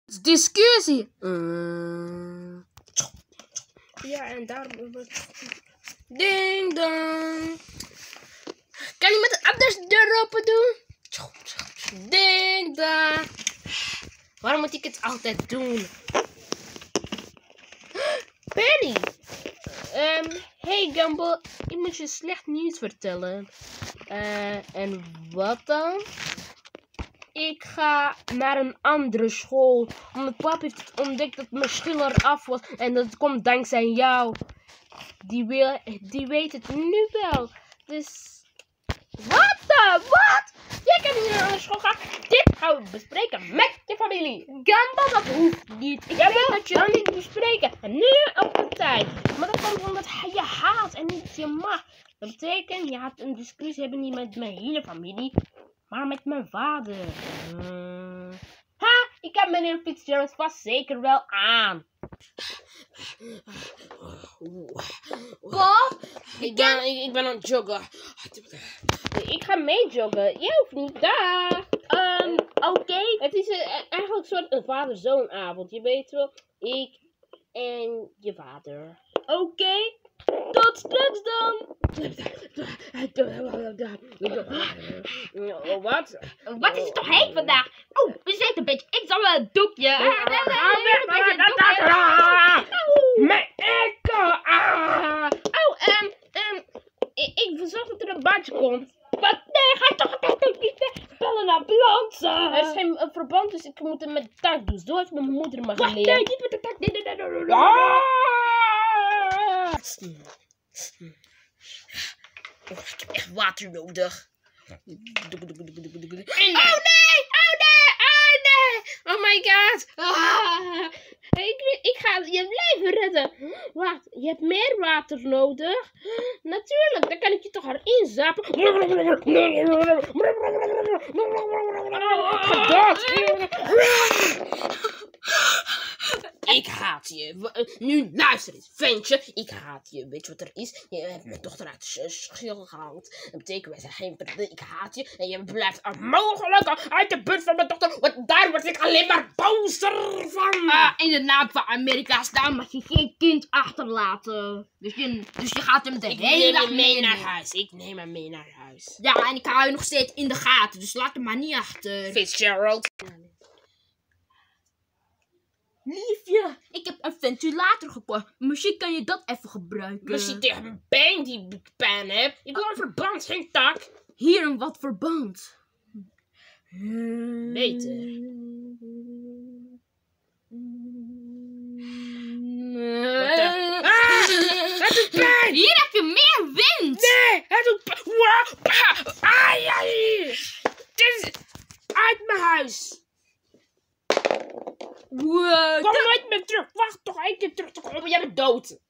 Discussie. Ja, en daarom... Ding dong. Kan iemand anders de deur open doen? Ding dong. Waarom moet ik het altijd doen? Penny. Hey Gumball, ik moet je slecht nieuws vertellen. En wat dan? Ik ga naar een andere school. Omdat pap heeft ontdekt dat mijn schil eraf was. En dat komt dankzij jou. Die weet het nu wel. Dus... Wat? Jij kan niet naar een andere school gaan. Dit gaan we bespreken met je familie. Gumball, dat hoeft niet. Ik Jij weet wil dat het je... niet bespreken. En nu op de tijd. Maar dat komt omdat hij je haat en niet je mag. Dat betekent, je gaat een discussie hebben niet met mijn hele familie. Maar met mijn vader. Ik heb meneer Fitzgerald vast zeker wel aan. Pap, Ik ben aan het joggen. Ik ga mee joggen. Jij hoeft niet. Daar. oké. Het is eigenlijk een soort een vader-zoon avond. Je weet wel. Ik en je vader. Oké. Tot straks dan. Wat? Wat is het toch heet vandaag? Oh, we zitten een beetje. Ik zal wel een doekje. Mijn echo! Ik verzorg dat er een badje komt. Wat? Nee, ga toch niet weg. Bel een ambulance. Er is geen verband, dus ik moet het met de tak doen. Zo heeft mijn moeder me Wacht, geleerd. nee, niet met de tak. Nee. Ik heb echt water nodig. Oh nee! Oh my god. Ik ga je leven redden. Wacht, je hebt meer water nodig? Natuurlijk, dan kan ik je toch erin zappen. Ik haat je. Nu luister eens, ventje. Ik haat je. Weet je wat er is? Je hebt mijn dochter uit de schil gehaald. Dat betekent, wij zijn geen vrienden. Ik haat je. En je blijft onmogelijk uit de buurt van mijn dochter. Want daar word ik alleen maar bozer van. In de naam van Amerika's naam mag je geen kind achterlaten. Dus je gaat hem de hele dag mee naar huis. Ik neem hem mee naar huis. Ja, en ik hou je nog steeds in de gaten. Dus laat hem maar niet achter. Fitzgerald. Liefje, ik heb een ventilator gekocht. Misschien kan je dat even gebruiken. Misschien tegen mijn been die ik pijn heb. Ik wil een verband, geen tak. Hier een wat verband. Beter. Het doet pijn! Hier heb je meer wind! Nee, het doet pijn! Ai! Dit is uit mijn huis! Wow, Kom nooit meer terug! Wacht toch één keer terug te komen, jij bent dood!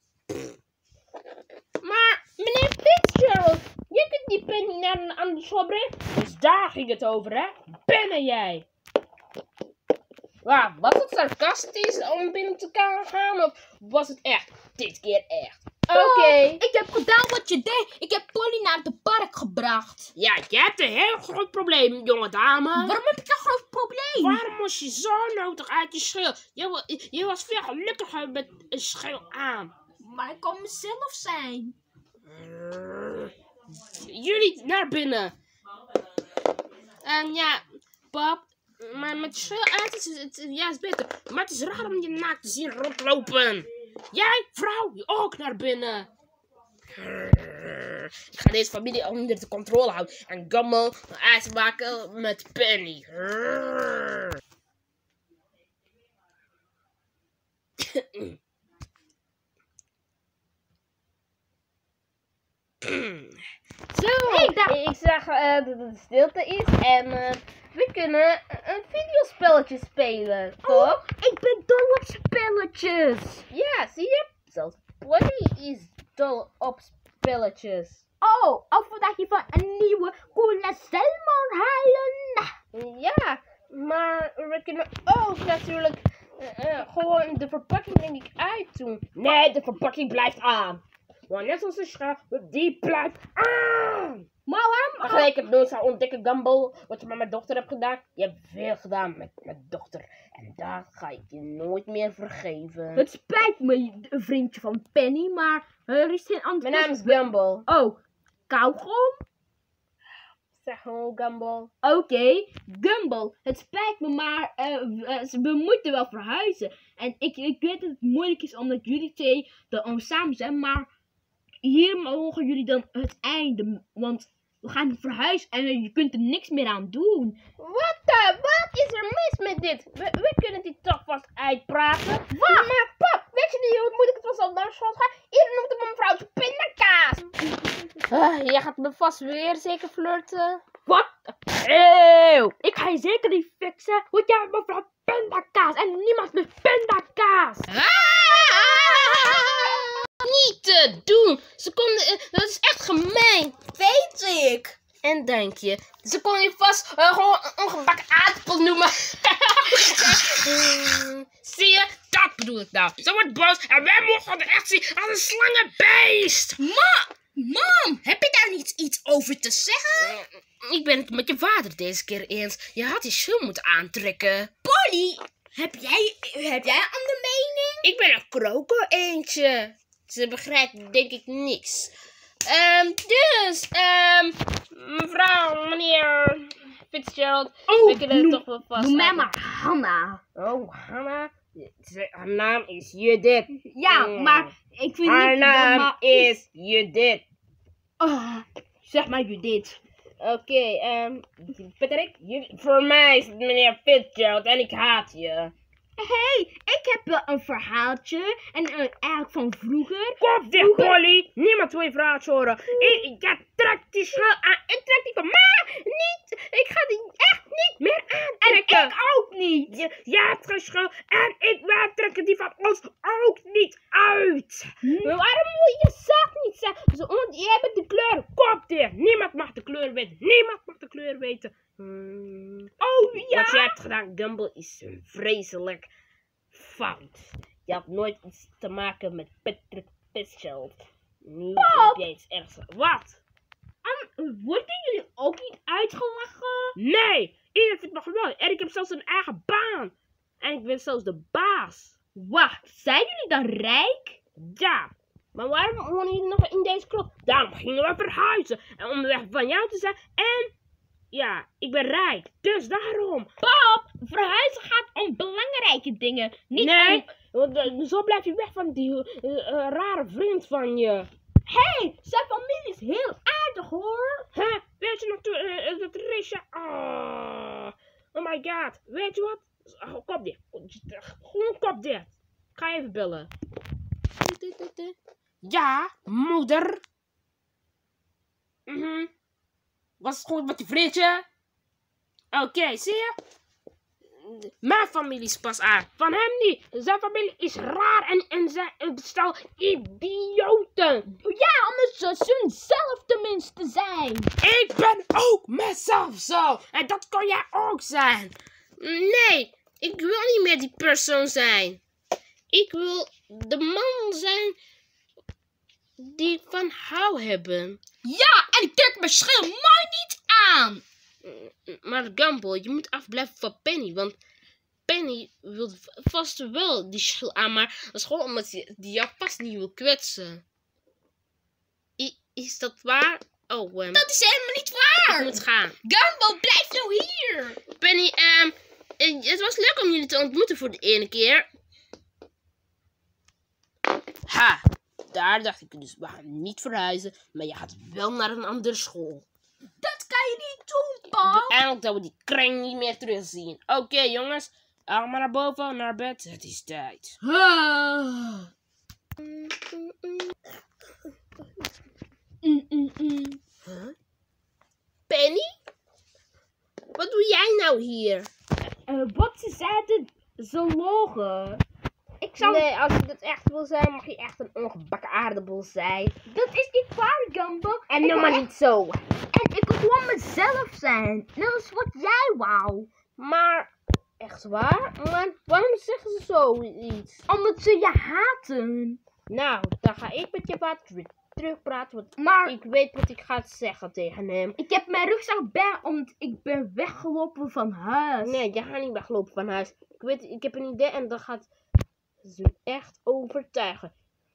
Maar, meneer Fitzgerald, je kunt die pen niet naar een andere school brengen. Dus daar ging het over, hè? Ben jij? Wow, was het sarcastisch om binnen te gaan of was het echt? Dit keer echt. Oké. Ik heb gedaan wat je deed. Ik heb Polly naar het park gebracht. Ja, jij hebt een heel groot probleem, jonge dame. Waarom heb ik een groot probleem? Waarom moest je zo nodig uit je schil? Je was veel gelukkiger met een schil aan. Maar ik kan mezelf zijn. Jullie naar binnen. En ja, pap. Maar met schil uit is het juist beter. Maar het is raar om je naakt te zien rondlopen. Jij, vrouw, ook naar binnen. Ik ga deze familie onder de controle houden. En Gumball uitmaken met Penny. Zo, ik zag dat het stilte is en we kunnen een videospelletje spelen, toch? Ik ben dol op spelletjes. Ja, zie je? Zelfs Polly is dol op spelletjes. Oh, of dat je van een nieuwe coole Selmon halen. Ja, maar we kunnen ook natuurlijk gewoon de verpakking denk ik uitdoen. Nee, de verpakking blijft aan. Maar net als de schaap, die blijft aan. Maar waarom? Maar gelijk het nooit zou ontdekken, Gumball, wat je met mijn dochter hebt gedaan. Je hebt veel gedaan met mijn dochter. En dat ga ik je nooit meer vergeven. Het spijt me, vriendje van Penny, maar er is geen antwoord. Mijn naam is Gumball. Oh, kauwgom? Zeg gewoon Gumball. Oké, Gumball, het spijt me, maar we moeten wel verhuizen. En ik weet dat het moeilijk is omdat jullie twee dan samen zijn, maar hier mogen jullie dan het einde. Want we gaan verhuizen en je kunt er niks meer aan doen. Wat is er mis met dit? We kunnen dit toch vast uitpraten. Wat? Maar pap, weet je niet hoe moeilijk het was al naar school gaan? Iedereen noemt hem mevrouwtje pindakaas. Jij gaat me vast weer zeker flirten. Wat? Eeuw, ik ga je zeker niet fixen, want jij hebt mevrouw Pindakaas en niemand met Pindakaas. Niet te doen. Ze konden, dat is echt gemeen. Weet ik. En denk je, ze kon je vast gewoon een ongebakken aardappel noemen. Zie je, dat bedoel ik nou. Ze wordt boos en wij mogen er echt zien als een slangenbeest. Mam, heb je daar niet iets over te zeggen? Ik ben het met je vader deze keer eens. Je had je schoen moeten aantrekken. Polly, heb jij een andere mening? Ik ben een kroko eentje. Ze begrijpt denk ik niks. Mevrouw, meneer Fitzgerald. we kunnen toch wel vast. Noem mij maar Hanna. Oh, Hanna. Haar naam is Judith. Ja, maar ik vind Haar niet naam dat is Judith. zeg maar Judith. Oké, Patrick, voor mij is het meneer Fitzgerald en ik haat je. Hey, ik heb wel een verhaaltje. En eigenlijk van vroeger. Kop dicht, Polly! Niemand wil je verhaaltje horen. Ja, trek die schaal aan. Ik trek die van mij niet. Ik ga die echt niet meer aantrekken. En ik ook niet. Jij hebt geen schuld en wij trekken die van ons ook niet uit. Maar waarom wil je zelf niet zeggen? Want jij bent de kleur. Kop dicht. Niemand mag de kleur weten. Niemand mag de kleur weten. Oh ja. Wat jij hebt gedaan, Gumball, is vreselijk fout. Je had nooit iets te maken met Patrick Fitzgerald. Nu heb jij iets ergs. Wat? Worden jullie ook niet uitgelachen? Nee, iedereen vindt me geweldig. En ik heb zelfs een eigen baan. En ik ben zelfs de baas. Wacht, zijn jullie dan rijk? Ja. Maar waarom wonen jullie nog in deze krot? Daarom gingen we verhuizen. En om weg van jou te zijn. En ja, ik ben rijk. Dus daarom. Pap, verhuizen gaat om belangrijke dingen. Niet Nee, want zo blijf je weg van die rare vriend van je. Hey, zijn familie is heel aardig hoor. Hè? Weet je nog dat Risha... Oh my god. Weet je wat? Kop dicht. Gewoon kop dicht. Ik ga even bellen. Ja, moeder. Was het goed met je vriendje? Oké, zie je? Mijn familie is pas aan. Van hem niet. Zijn familie is raar en zijn stel idioten. Ja, omdat ze zelf tenminste zijn. Ik ben ook mezelf zo. En dat kan jij ook zijn. Nee, ik wil niet meer die persoon zijn. Ik wil de man zijn die ik van hou hebben. Ja, en ik trek mijn schil maar niet aan. Maar Gumball, je moet afblijven van Penny. Want Penny wil vast wel die schil aan. Maar dat is gewoon omdat die jou vast niet wil kwetsen. Is dat waar? Oh, dat is helemaal niet waar. Ik moet gaan. Gumball, blijf nou hier. Penny, het was leuk om jullie te ontmoeten voor de ene keer. Ha, daar dacht ik dus, we gaan niet verhuizen, maar je gaat wel naar een andere school. Dat kan je niet doen, pap. Eindelijk dat we die kring niet meer terugzien. Oké, jongens, allemaal naar boven, naar bed, het is tijd. Huh? Penny? Wat doe jij nou hier? Wat ze zeiden, ze logen. Nee, als je dat echt wil zijn, mag je echt een ongebakken aardappel zijn. Dat is niet waar, Gumball. En noem maar niet zo. En ik wil gewoon mezelf zijn. Net als wat jij wou. Maar, echt waar? Maar waarom zeggen ze zoiets? Omdat ze je haten. Nou, dan ga ik met je vader terugpraten, want Maar ik weet wat ik ga zeggen tegen hem. ik heb mijn rugzak bij, omdat ik ben weggelopen van huis. Nee, jij gaat niet weglopen van huis. Ik heb een idee en dat gaat ze echt overtuigen.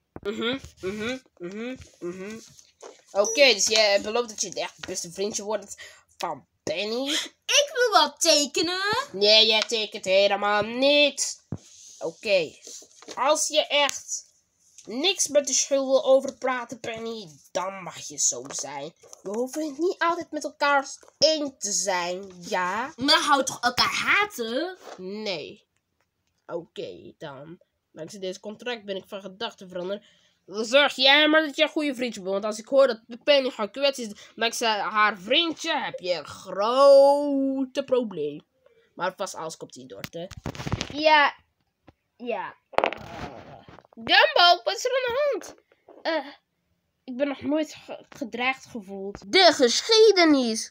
Oké, dus jij belooft dat je het echt beste vriendje wordt van Penny? Ik wil wel tekenen. Nee, jij tekent helemaal niet. Oké, als je echt niks met de schuld wil over praten, Penny, dan mag je zo zijn. We hoeven niet altijd met elkaar één te zijn, ja? Maar hou toch elkaar haten? Nee. Oké, dan. Dankzij deze contract ben ik van gedachten veranderd. Dan zorg jij maar dat je een goede vriendje bent. Want als ik hoor dat Penny gekwetst is dankzij haar vriendje, heb je een grote probleem. Maar vast alles komt hier door, hè? Ja. Gumbo, wat is er aan de hand? Ik ben nog nooit gedreigd gevoeld. De geschiedenis.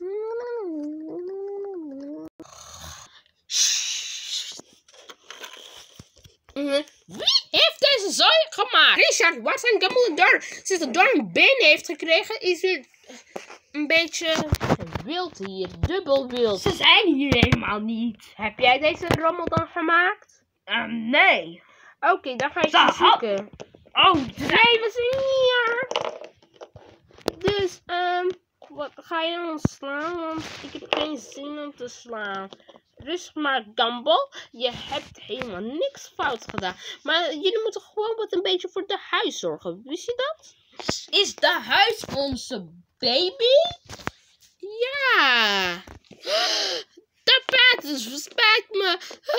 Wie heeft deze zooi gemaakt? Richard, waar zijn Gumbo en Dar? Sinds de Dar een been heeft gekregen, is het een beetje wild hier. Dubbel wild. Ze zijn hier helemaal niet. Heb jij deze rommel dan gemaakt? Nee. Oké, dan ga ik Ze ze had- zoeken. Oh, Nee, we zijn hier. Dus, wat ga je dan slaan? Want ik heb geen zin om te slaan. Rustig maar, Gumbo. Je hebt helemaal niks fout gedaan. Maar jullie moeten gewoon wat een beetje voor de huis zorgen. Wist je dat? is de huis onze baby? Ja. Tapetes, spijt me.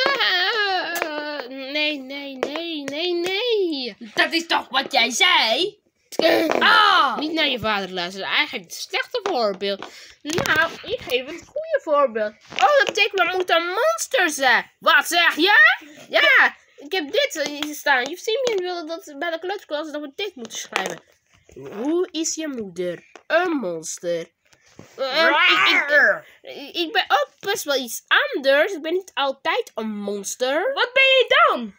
Nee. Dat is toch wat jij zei? Ah! Niet naar je vader luisteren. Eigenlijk het slechte voorbeeld. Nou, ik geef het goede voorbeeld. Oh, dat betekent we moeten een monster zijn. Wat zeg je? Ja, ik heb dit hier staan. Juf Simeon wilde dat bij de kleuterklas dat we dit moeten schrijven. Hoe is je moeder? Een monster. Ik ben ook best wel iets anders. Ik ben niet altijd een monster. Wat ben je dan?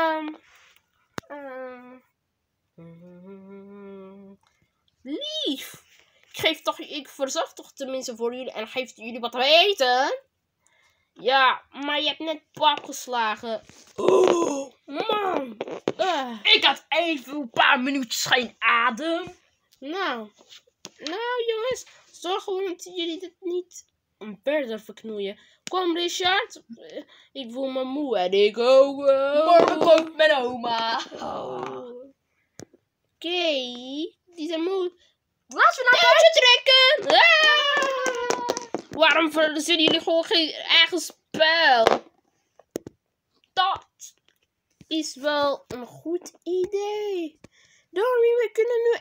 Lief. Ik verzorg toch tenminste voor jullie en geef jullie wat te eten. Ja, maar je hebt net pap geslagen. Oh, man. Ik had even een paar minuutjes geen adem. Nou, jongens, zorg gewoon dat jullie dit niet verder verknoeien. Kom, Richard. Ik voel me moe en ik ook. Morgen komt mijn oma. Oké, die zijn moe. Laten we naar Touwtje trekken! Waarom verzinnen jullie gewoon geen eigen spel? Dat is wel een goed idee. Darwin, we kunnen nu...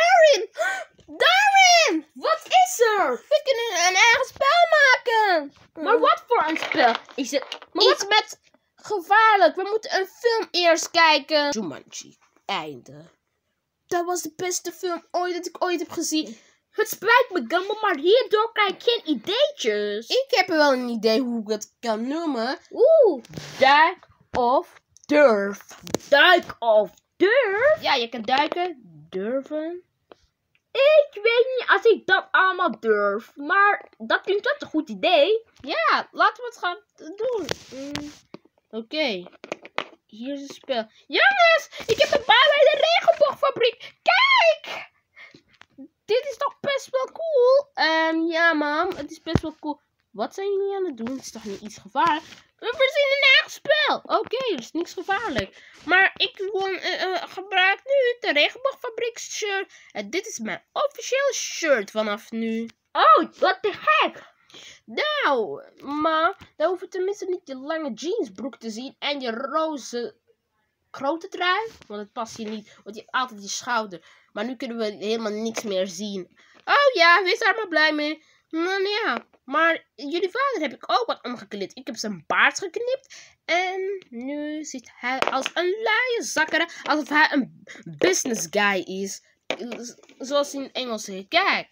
Darwin! Wat is er? We kunnen een eigen spel maken! Maar wat voor een spel? Is het... Iets met gevaarlijk. We moeten een film eerst kijken. Jumanji. Einde. Dat was de beste film dat ik ooit heb gezien. Het spijt me, Gumbo, maar hierdoor krijg ik geen ideetjes. Ik heb wel een idee hoe ik het kan noemen. Duik of durf. Duik of durf? Ja, je kan duiken, durven. Ik weet niet als ik dat allemaal durf. Maar dat klinkt wel een goed idee. Ja, laten we het gaan doen. Oké. Hier is het spel. Jongens, ik heb een baan bij de regenboogfabriek. Kijk! Dit is toch best wel cool? Ja, mam, het is best wel cool. Wat zijn jullie aan het doen? Het is toch niet iets gevaarlijk? We verzinnen een eigen spel. Oké, er is niks gevaarlijk. Maar ik gebruik nu de regenboogfabriek shirt. En dit is mijn officiële shirt vanaf nu. Oh, wat te gek. Nou, maar dan hoef je tenminste niet je lange jeansbroek te zien en je roze grote trui. Want het past je niet, want je hebt altijd je schouder. Maar nu kunnen we helemaal niks meer zien. Oh ja, wees daar maar blij mee. Nou ja, maar jullie vader heb ik ook wat omgeknipt. Ik heb zijn baard geknipt. En nu ziet hij als een luie zakker, alsof hij een business guy is. Zoals in Engels heet. Kijk.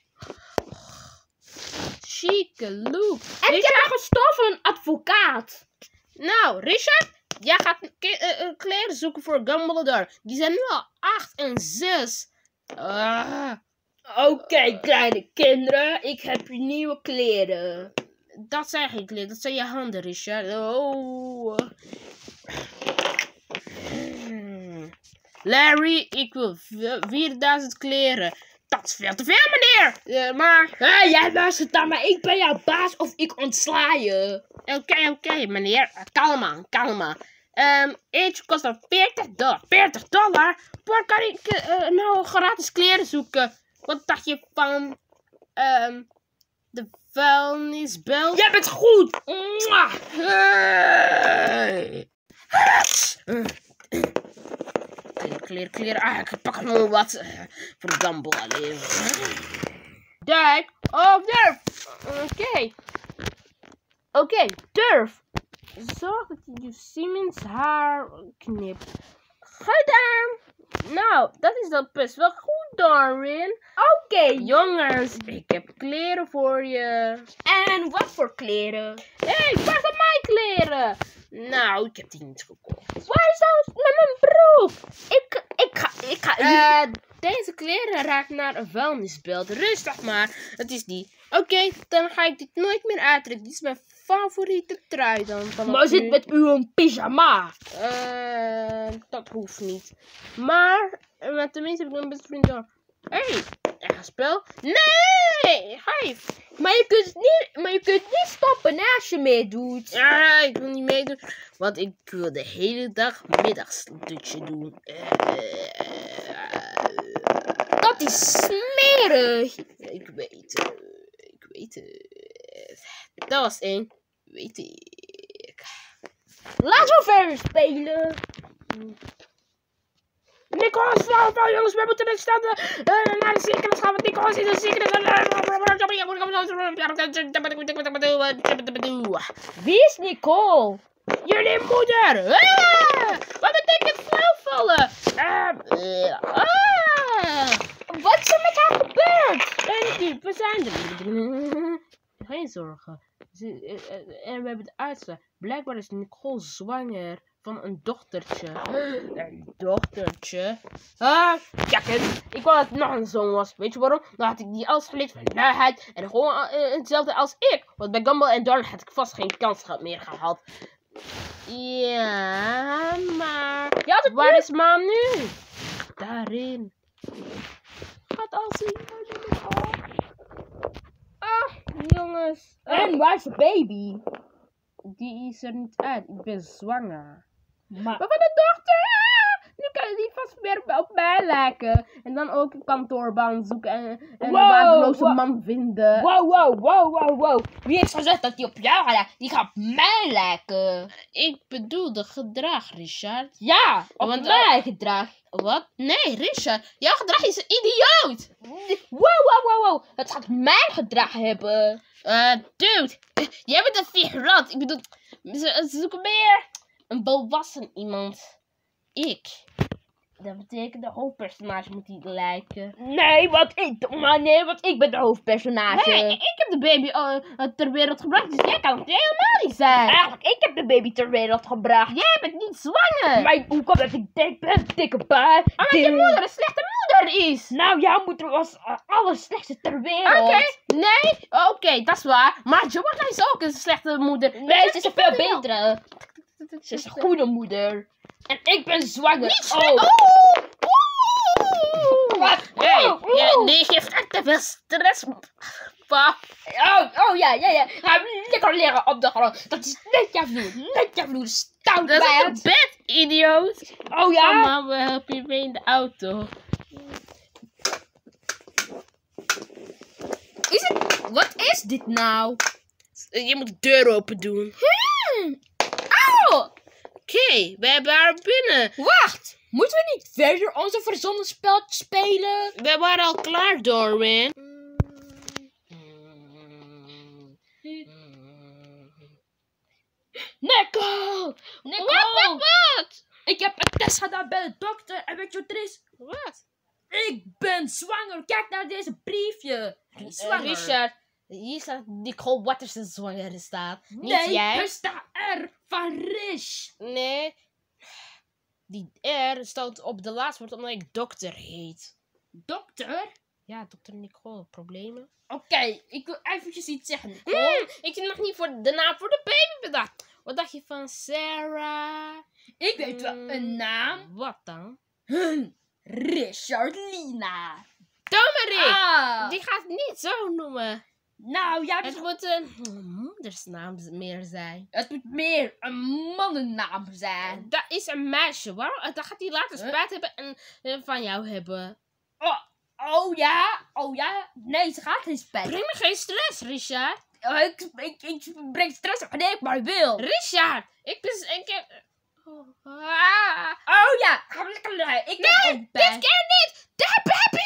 Chique look. En ik heb een gestoffen advocaat. Nou, Richard, jij gaat kleren zoeken voor Dumbledore. Die zijn nu al 8 en 6. Oké, kleine kinderen, ik heb hier nieuwe kleren. Dat zijn geen kleren, dat zijn je handen, Richard. Oh. Larry, ik wil 4000 kleren. Dat is veel te veel, meneer. Maar... Hé, jij luistert naar mij, ik ben jouw baas of ik ontsla je. Oké, meneer. Kalm aan. Eentje kost dan $40. $40? Waar kan ik nou gratis kleren zoeken? Wat dacht je van de vuilnisbel? Jij bent goed. Mwah. Hey. Kleren. Ik pak nog wat. Verdambo alleen. Dijk. Oh, Durf. Oké, Durf. Zorg dat je Siemens haar knipt. Gedaan. Nou, dat is dan best wel goed, Darwin. Oké. Jongens, ik heb kleren voor je. En wat voor kleren? Hé, waar zijn mijn kleren? Nou, ik heb die niet gekocht. Waar is dan mijn broek? Ik ga... Deze kleren raakt naar een vuilnisbelt. Rustig maar. Het is die. Oké, dan ga ik dit nooit meer uittrekken. Dit is mijn favoriete trui dan. Maar zit met uw pyjama? Dat hoeft niet. Maar tenminste heb ik een beste vriend door. Hé, echt spel? Nee! Geef! Maar je kunt niet stoppen als je meedoet. Ja, ik wil niet meedoen. Want ik wil de hele dag middagdutje doen. Dat is smerig. Ik weet het. Dat was één. Weet ik. Laten we verder spelen. Nicolas, flauw, jongens, we moeten net staan naar de ziekenhuis gaan, want Nicolas is een ziekenhuis. Wie is Nicole? Jullie moeder! Wat betekent flauwvallen? Wat is er met haar gebeurd? We zijn er. Geen zorgen. En we hebben de uitslag. Blijkbaar is Nicole zwanger van een dochtertje. Een dochtertje? Kijk eens. Ik wou dat het nog een zoon was. Weet je waarom? Dan had ik die alles geleerd van luiheid. En gewoon hetzelfde als ik. Want bij Gumball en Darwin had ik vast geen kans meer gehad. Ja, maar... Waar is mam nu? Daarin. Gaat al zien. Jongens. En waar is de baby? Die is er niet uit. Ik ben zwanger. Maar van de dochter! Nu kan je die vast weer op mij lijken. En dan ook een kantoorbaan zoeken en een waardeloze man vinden. Wow. Wie heeft gezegd dat die op jou gaat lijken? Die gaat op mij lijken. Ik bedoelde gedrag, Richard. Ja, op mij gedrag. Wat? Nee, Richard. Jouw gedrag is een idioot. Wow. Het gaat mijn gedrag hebben. Dude. Jij bent een figurant. Ik bedoel, ze zoeken meer een volwassen iemand. Ik. Dat betekent de hoofdpersonage moet die lijken. Nee, want ik ben de hoofdpersonage. Hey, ik heb de baby ter wereld gebracht, dus jij kan het helemaal niet zijn. Eigenlijk, ik heb de baby ter wereld gebracht. Jij bent niet zwanger. Maar hoe komt dat ik dik ben? Dikke baard. Omdat je moeder een slechte moeder is. Nou, jouw moeder was allerslechtste ter wereld. Oké, dat is waar. Maar Joanna is ook een slechte moeder. Nee, ze is een veel betere. Ze is een goede moeder. En ik ben zwanger. Niet slecht. Wat? Nee, geeft echt te veel stress. Ja. Ga hem lekker liggen op de grond. Dat is net jouw vloer. Stout Dat is bij een bed, idioot. Oh ja? Mama, we helpen je mee in de auto. Wat is dit nou? Je moet de deur open doen. Auw! Oké, we hebben haar binnen. Wacht! Moeten we niet verder onze verzonnen speltje spelen? We waren al klaar, Darwin. Nicole! Wat? Ik heb een test gedaan bij de dokter en weet je wat er is? Wat? Ik ben zwanger. Kijk naar deze briefje. Zwanger. Richard, hier staat Nicole Watterson zwanger staat. Niet Nee, jij. er staat R van Rish. Nee. Die R staat op de laatste woord omdat ik dokter heet. Dokter? Ja, dokter Nicole, problemen? Oké, ik wil eventjes iets zeggen, Nicole. Ik heb nog niet de naam voor de baby bedacht. Wat dacht je van Sarah? Ik weet wel een naam. Wat dan? Richard Lina. Dommerik! Ah, Die gaat het niet zo noemen. nou, jij Het moet een moedersnaam meer zijn. het moet meer een mannennaam zijn. Dat is een meisje, hoor. Dan gaat hij later spijt hebben en van jou hebben. Oh ja. Nee, ze gaat geen spijt. Breng me geen stress, Richard. Ik breng stress op wanneer ik maar wil. Richard! Ik heb... Oh ja, ga lekker lui. Ik heb ook pijn. Dit keer niet! Heb